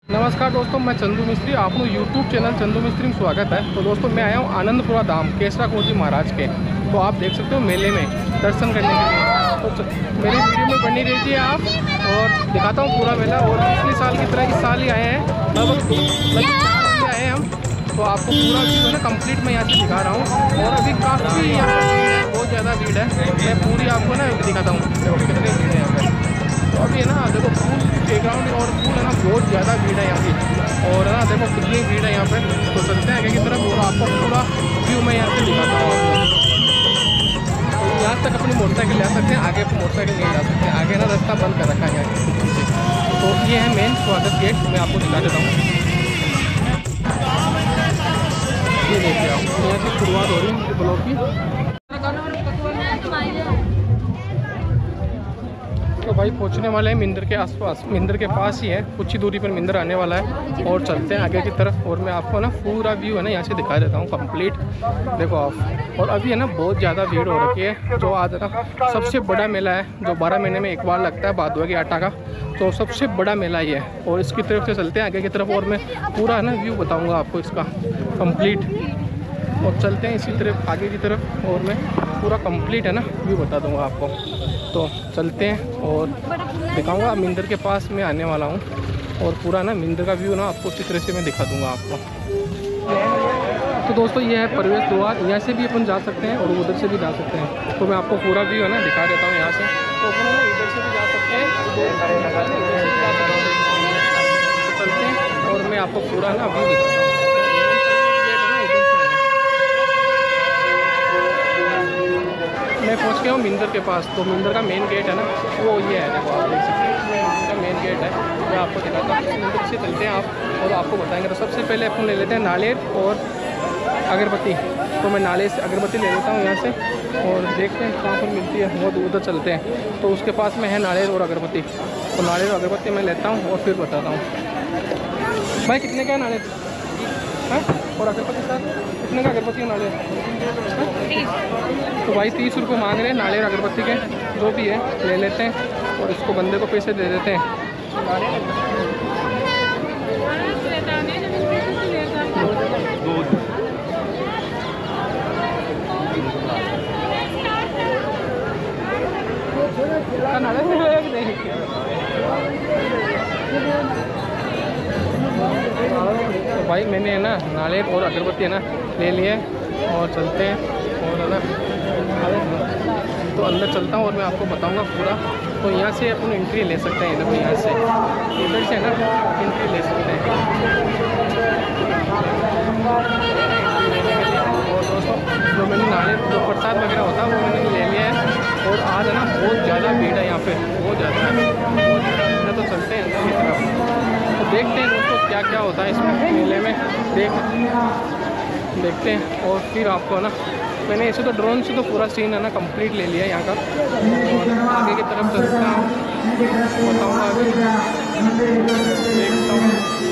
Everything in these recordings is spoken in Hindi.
नमस्कार दोस्तों, मैं चंदू मिस्त्री, आपको यूट्यूब चैनल चंदू मिस्त्री में स्वागत है। तो दोस्तों मैं आया हूँ आनंदपुरा धाम केसरा कोट जी महाराज के। तो आप देख सकते हो मेले में दर्शन करने के लिए। तो मेरी वीडियो में बनी रहिए आप, और दिखाता हूँ पूरा मेला। और पिछले साल की तरह इस साल ही आए हैं, लगभग 4 बजे आए हैं हम। तो आपको पूरा व्यू है ना कंप्लीट मैं यहाँ से दिखा रहा हूँ। और अभी काफ़ी यहाँ पर भीड़ है, बहुत ज़्यादा भीड़ है। मैं पूरी आपको ना दिखाता हूँ देखो कितनी भीड़ है यहाँ पर। तो अभी है ना देखो फूल प्लेग्राउंड और फूल है ना बहुत ज़्यादा भीड़ है यहाँ की। और है ना देखो कितनी भीड़ है यहाँ पे। तो चलते हैं आगे की तरफ और आपको पूरा व्यू मैं यहाँ से दिखाता हूँ आपको। तो यहाँ तक अपनी मोटरसाइकिल ले सकते हैं, आगे मोटरसाइकिल नहीं जा सकते, आगे ना रास्ता बंद कर रखा है यहाँ। तो ये है मेन स्वागत गेट, मैं आपको दिखा देता हूँ। ये देखिए आप, यहाँ से शुरुआत हो रही है ब्लॉक की। तो भाई पहुंचने वाले हैं मिंदर के आसपास, मिंदर के पास ही है, कुछ ही दूरी पर मिंदर आने वाला है। और चलते हैं आगे की तरफ और मैं आपको ना पूरा व्यू है ना यहाँ से दिखा देता हूँ कंप्लीट। देखो आप, और अभी है ना बहुत ज़्यादा भीड़ हो रखी है। जो आज ना सबसे बड़ा मेला है, जो 12 महीने में एक बार लगता है भादुआ के आटा का। तो सबसे बड़ा मेला ये है। और इसकी तरफ से चलते हैं आगे की तरफ और मैं पूरा है ना व्यू बताऊँगा आपको इसका कम्प्लीट। और चलते हैं इसी तरफ आगे की तरफ और मैं पूरा कंप्लीट है ना व्यू बता दूंगा आपको। तो चलते हैं और दिखाऊंगा। मिंदर के पास मैं आने वाला हूं और पूरा ना मिंदर का व्यू ना आपको इसी तरह से मैं दिखा दूंगा आपको। तो दोस्तों ये है प्रवेश द्वार, यहाँ से भी अपन जा सकते हैं और उधर से भी जा सकते हैं। तो मैं आपको पूरा व्यू है ना दिखा देता हूँ यहाँ से। तो अपन इधर से भी जा सकते हैं, तो चलते हैं और मैं आपको पूरा ना व्यू दिखाता हूँ। मैं पहुंच गया हूँ मिंदर के पास। तो मिंदर का मेन गेट है ना वो ये है, देखो आप देख सकते हैं मिंदर का मेन गेट है। मैं आपको दिखाता हूँ, मिंदर से चलते हैं आप और आपको बताएंगे। तो सबसे पहले अपन ले लेते हैं नारियल और अगरबत्ती। तो मैं नारियल से अगरबत्ती ले लेता हूँ यहाँ से और देखते हैं कहाँ पर मिलती है, वो उधर चलते हैं। तो उसके पास में है नारियल और अगरबत्ती। तो नारियल और अगरबत्ती मैं लेता हूँ और फिर बताता हूँ। भाई कितने का है नारियल है और अगरबत्ती सर कितने का अगरबत्ती है नारियल? तो भाई 30 रुपये मांग रहे हैं नारियल अगरबत्ती के, जो भी है ले लेते हैं और इसको बंदे को पैसे दे देते हैं। तो भाई मैंने है ना नारियल और अगरबत्ती है ना ले लिए और चलते हैं और है ना तो अंदर चलता हूँ और मैं आपको बताऊंगा पूरा। तो यहाँ से अपन एंट्री ले सकते हैं, देखो यहाँ से इधर से ना एंट्री ले सकते हैं। और दोस्तों जो मैंने नारियल जो प्रसाद वगैरह होता है वो मैंने ले लिया है। और आज है ना बहुत ज़्यादा भीड़ है यहाँ पे, बहुत ज़्यादा है। तो चलते हैं अंदर की तरफ, तो देखते हैं दोस्तों क्या क्या होता है इसमें मेले में, देखते हैं। और फिर आपको ना मैंने ऐसे तो ड्रोन से तो पूरा सीन है ना कंप्लीट ले लिया यहाँ का। और आगे की तरफ चलता हूँ, बताऊँगा अभी, देखता हूँ।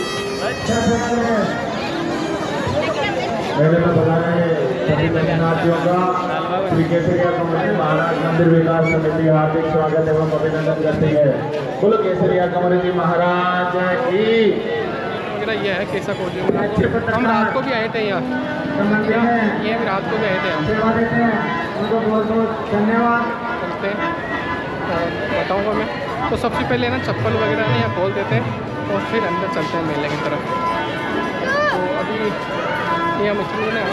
श्री केसरिया कमेटी महाराज मंदिर विकास समिति हार्दिक स्वागत एवं अभिनंदन करती है। बोलो केसरिया कमेटी महाराज की। ये है केसरा कोट जी। हम रात को भी आए थे यहाँ, ये भी रात को भी आए थे हम। उनको बहुत बहुत धन्यवाद। चलते हैं और बताऊँगा मैं। तो सबसे पहले ना चप्पल वगैरह ना यहाँ खोल देते हैं और फिर अंदर चलते हैं मेले की तरफ। तो अभी ये मछली ने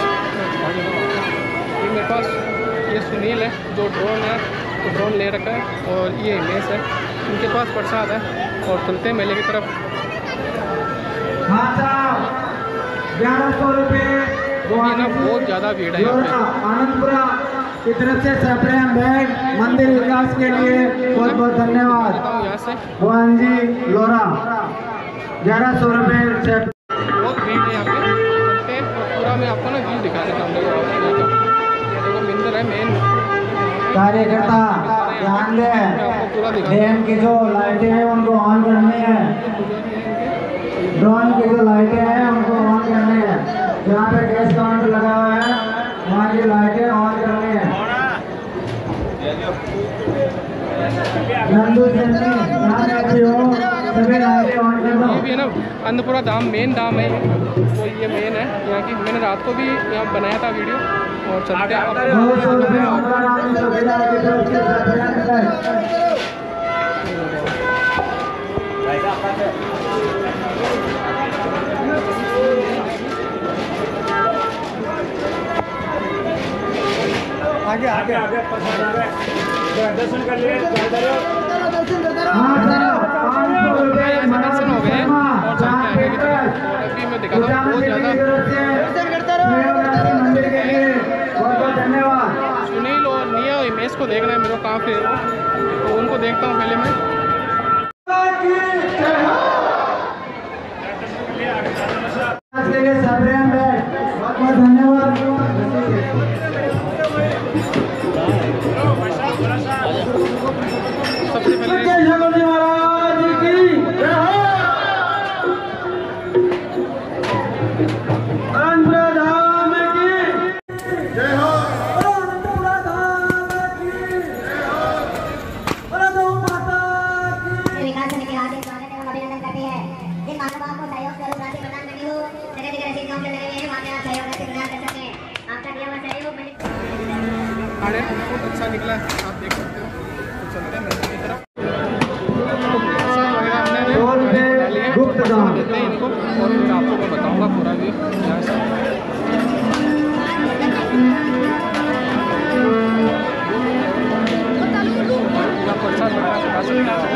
मेरे पास ये सुनील है जो ड्रोन है, तो ड्रोन ले रखा है। और ये हिमेश है, इनके पास प्रसाद है। और चलते हैं मेले की तरफ। 1100 रुपये ये ना बहुत ज़्यादा भीड़ है यहाँ पे। आनंदपुरा की तरफ से सप्रेम बैग मंदिर विकास के लिए बहुत बहुत धन्यवाद। यहाँ से मोहन जी लोरा 1100 रुपये से बहुत भीड़ है यहाँ पे। चलते हैं और पूरा मैं आपको ना व्यू दिखा देता हूँ। देखो मिंदर है मेन। कार्यकर्ता ध्यान दें, डैम की जो लाइटें हैं उनको ऑन करनी है, ड्रोन की जो लाइटें हैं उनको ऑन करनी है। जहाँ पे गैस काउंटर लगा हुआ है वहाँ की लाइटें ऑन करनी है। नंदू चंदी ध्यान रखिए, सभी लाइटें ऑन ये भी है ना अन्नपूर्णा धाम, मेन धाम है ये, तो ये मेन है यहाँ की। मैंने रात को भी यहाँ बनाया था वीडियो और चलते हैं। आगे आगे आगे दर्शन कर लिए, दर्शन हो गए और चलते आगे की तरफ। अभी मैं दिखाता हूँ बहुत ज़्यादा सुनील और निया और इमेज को देखना है मेरे को, कहाँ पे तो उनको देखता हूँ पहले मैं। धन्यवाद। सबसे पहले बहुत अच्छा निकला है, आप देख सकते हो। तो चलते हैं मंदिर की तरफ। देते हैं इनको और फिर आपको मैं बताऊंगा पूरा व्यू यहाँ से। आपको अच्छा बता सकता हूँ।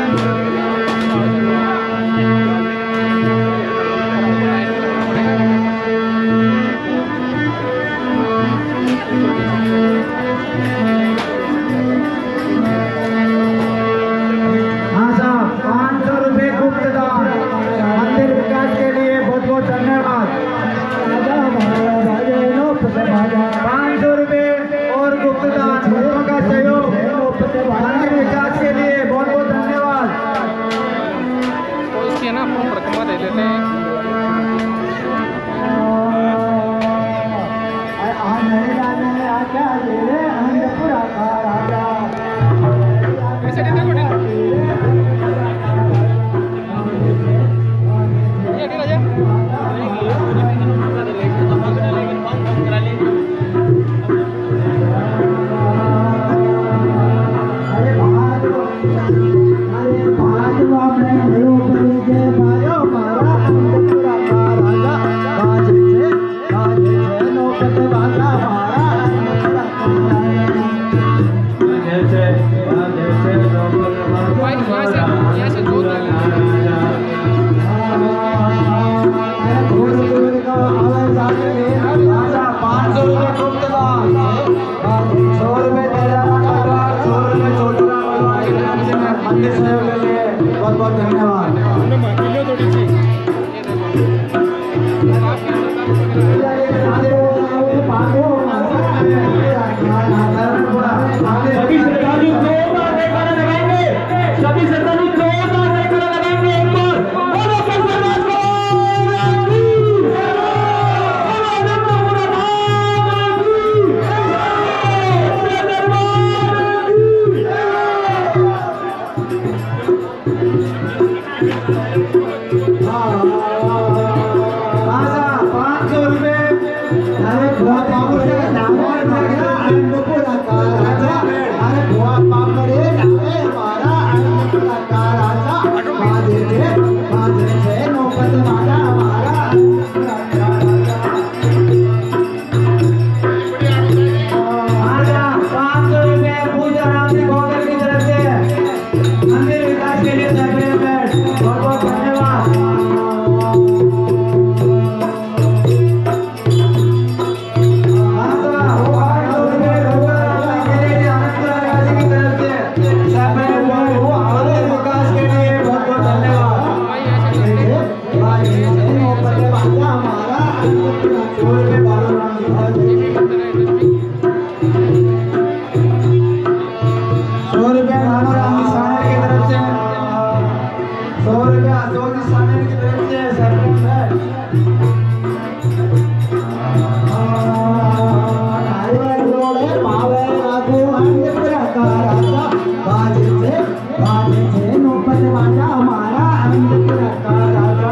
बाजे से नौबत वाला हमारा आनंद का राजा।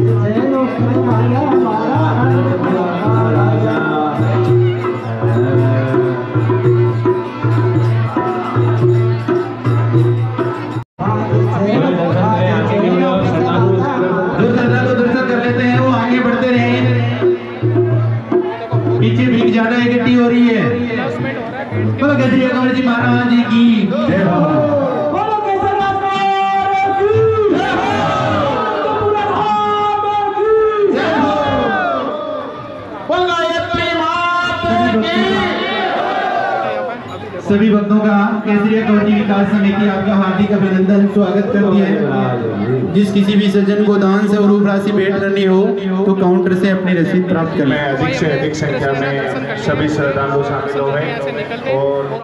पीछे भीड़ ज्यादा इकट्ठी हो रही है। बोलो केसरिया कंवर जी महाराज जी की जय हो। बोलो केसरिया कंवर की जय हो। पूरा धाम की जय हो। बोलो गायत्री माता की। सभी भक्तों का केसरिया कंवर जी विकास समिति आपका हार्दिक अभिनंदन स्वागत करती है। जिस किसी भी सज्जन को दान से रूप राशि भेंट करनी हो तो काउंटर से अपनी रसीद प्राप्त कर लें। अधिक से अधिक संख्या में सभी श्रद्धालु शामिल हो गए और